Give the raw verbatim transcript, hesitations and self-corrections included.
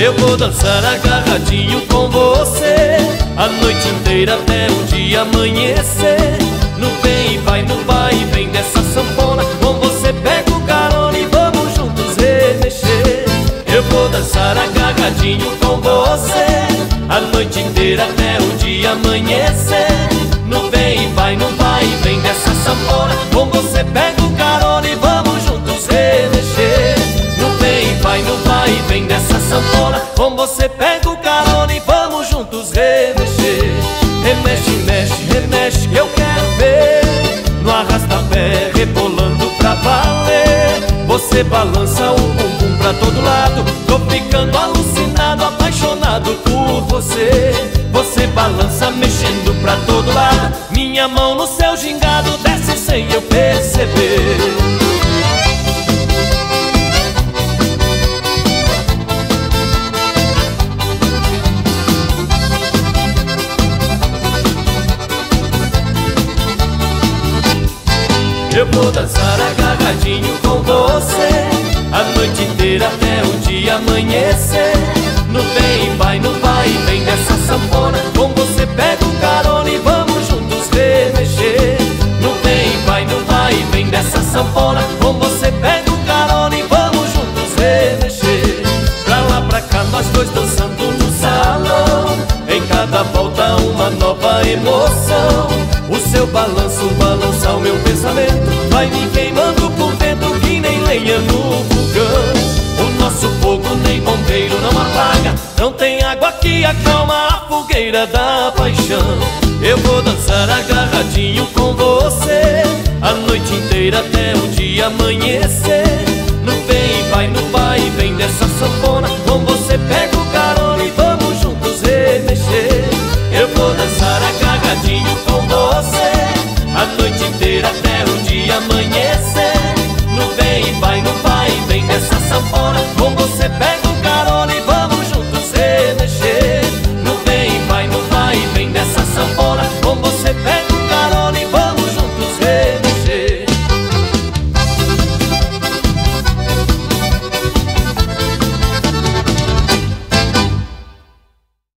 Eu vou dançar agarradinho com você a noite inteira até o dia amanhecer. No vem e vai, no vai e vem dessa sanfona, com você pego carona e vamos juntos remexer. Eu vou dançar agarradinho com você a noite inteira até o dia amanhecer. No vem e vai, no vai e vem dessa sanfona, com você pego carona e vamos juntos remexer. No vem e vai, no vai e vem dessa sanfona, com você pego carona e vamos juntos remexer. Remexe, mexe, remexe que eu quero ver no arrasta-pé rebolando pra valer. Você balança o bumbum pra todo lado, tô ficando alucinado, apaixonado por você. Você balança mexendo pra todo lado, minha mão no seu gingado desce sem eu perceber. Eu vou dançar agarradinho com você a noite inteira até o dia amanhecer. No vem e vai, no vai e vem dessa sanfona, com você pego carona e vamos juntos remexer. No vem e vai, no vai e vem dessa sanfona, com você pego carona e vamos juntos remexer. Pra lá, pra cá, nós dois dançando no salão, em cada volta uma nova emoção. O seu balanço balança o meu pensamento, vai me queimando por dentro que nem lenha no fogão. O nosso fogo nem bombeiro não apaga, não tem água que acalma a fogueira da paixão. Eu vou dançar agarradinho com você a noite inteira até o dia amanhecer.